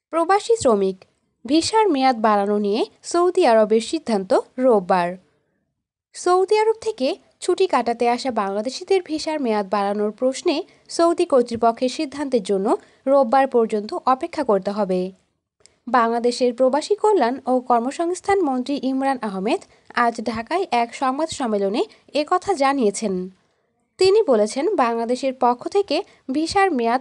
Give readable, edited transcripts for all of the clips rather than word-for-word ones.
প্রবাসী শ্রমিক ভিসার মেয়াদ বাড়ানো নিয়ে সৌদি আরবের সিদ্ধান্ত রোববার। সৌদি আরব থেকে ছুটি কাটাতে আসা বাংলাদেশিদের ভিসার মেয়াদ বাড়ানোর প্রশ্নে সৌদি কর্তৃপক্ষের সিদ্ধান্তের জন্য রোববার পর্যন্ত অপেক্ষা করতে হবে। বাংলাদেশের প্রবাসী কল্যাণ ও কর্মসংস্থান মন্ত্রী ইমরান আহমেদ আজ ঢাকায় এক সংবাদ সম্মেলনে একথা জানিয়েছেন। তিনি বলেছেন, বাংলাদেশের পক্ষ থেকে ভিসার মেয়াদ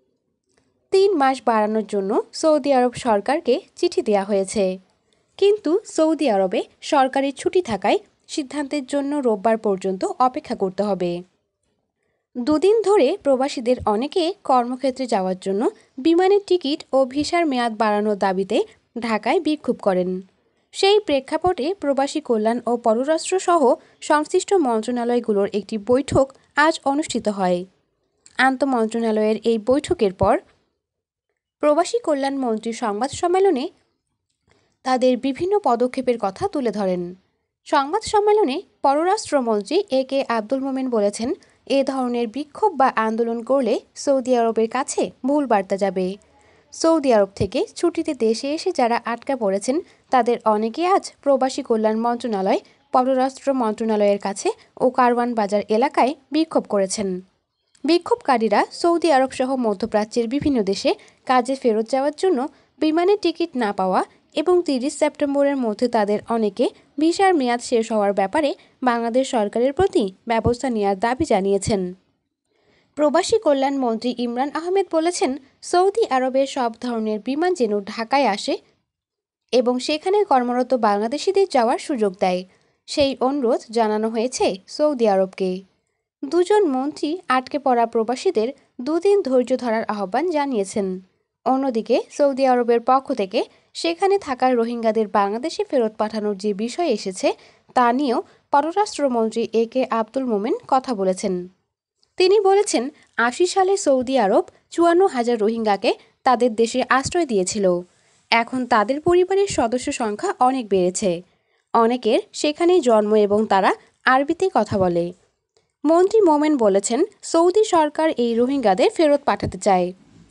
৩ মাস বাড়ানোর জন্য সৌদি আরব সরকারকে চিঠি দেওয়া হয়েছে, কিন্তু সৌদি আরবে সরকারি ছুটি থাকায় সিদ্ধান্তের জন্য রোববার পর্যন্ত অপেক্ষা করতে হবে। দুদিন ধরে প্রবাসীদের অনেকে কর্মক্ষেত্রে যাওয়ার জন্য বিমানের টিকিট ও ভিসার মেয়াদ বাড়ানোর দাবিতে ঢাকায় বিক্ষোভ করেন। সেই প্রেক্ষাপটে প্রবাসী কল্যাণ ও পররাষ্ট্র সহ সংশ্লিষ্ট মন্ত্রণালয়গুলোর একটি বৈঠক আজ অনুষ্ঠিত হয়। আন্তঃমন্ত্রণালয়ের এই বৈঠকের পর প্রবাসী কল্যাণ মন্ত্রী সংবাদ সম্মেলনে তাদের বিভিন্ন পদক্ষেপের কথা তুলে ধরেন। সংবাদ সম্মেলনে পররাষ্ট্রমন্ত্রী এ.কে আব্দুল মোমেন বলেছেন, এ ধরনের বিক্ষোভ বা আন্দোলন করলে সৌদি আরবের কাছে ভুল বার্তা যাবে। সৌদি আরব থেকে ছুটিতে দেশে এসে যারা আটকা পড়েছেন তাদের অনেকে আজ প্রবাসী কল্যাণ মন্ত্রণালয়, পররাষ্ট্র মন্ত্রণালয়ের কাছে ও কারওয়ান বাজার এলাকায় বিক্ষোভ করেছেন। বিক্ষোভকারীরা সৌদি আরব সহ মধ্যপ্রাচ্যের বিভিন্ন দেশে কাজে ফেরত যাওয়ার জন্য বিমানের টিকিট না পাওয়া এবং ৩০ সেপ্টেম্বরের মধ্যে তাদের অনেকে ভিসার মেয়াদ শেষ হওয়ার ব্যাপারে বাংলাদেশ সরকারের প্রতি ব্যবস্থা নেওয়ার দাবি জানিয়েছেন। প্রবাসী কল্যাণ মন্ত্রী ইমরান আহমেদ বলেছেন, সৌদি আরবের সব ধরনের বিমান যেন ঢাকায় আসে এবং সেখানে কর্মরত বাংলাদেশিদের যাওয়ার সুযোগ দেয়, সেই অনুরোধ জানানো হয়েছে সৌদি আরবকে। দুজন মন্ত্রী আটকে পড়া প্রবাসীদের দুদিন ধৈর্য ধরার আহ্বান জানিয়েছেন। অন্যদিকে সৌদি আরবের পক্ষ থেকে সেখানে থাকা রোহিঙ্গাদের বাংলাদেশে ফেরত পাঠানোর যে বিষয় এসেছে তা নিয়েও পররাষ্ট্রমন্ত্রী এ.কে আব্দুল মোমেন কথা বলেছেন। তিনি বলেছেন, ৮০ সালে সৌদি আরব ৫৪,০০০ রোহিঙ্গাকে তাদের দেশে আশ্রয় দিয়েছিল। এখন তাদের পরিবারের সদস্য সংখ্যা অনেক বেড়েছে। অনেকের সেখানেই জন্ম এবং তারা আরবিতে কথা বলে। মন্ত্রী মোমেন বলেছেন, সৌদি সরকার এই রোহিঙ্গাদের ফেরত পাঠাতে চায়।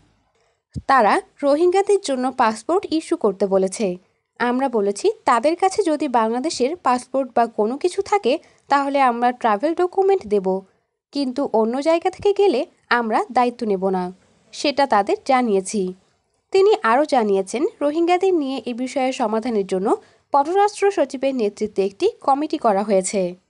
তারা রোহিঙ্গাদের জন্য পাসপোর্ট ইস্যু করতে বলেছে। আমরা বলেছি, তাদের কাছে যদি বাংলাদেশের পাসপোর্ট বা কোনো কিছু থাকে তাহলে আমরা ট্রাভেল ডকুমেন্ট দেব, কিন্তু অন্য জায়গা থেকে গেলে আমরা দায়িত্ব নেব না, সেটা তাদের জানিয়েছি। তিনি আরও জানিয়েছেন, রোহিঙ্গাদের নিয়ে এ বিষয়ে সমাধানের জন্য পররাষ্ট্র সচিবের নেতৃত্বে একটি কমিটি করা হয়েছে।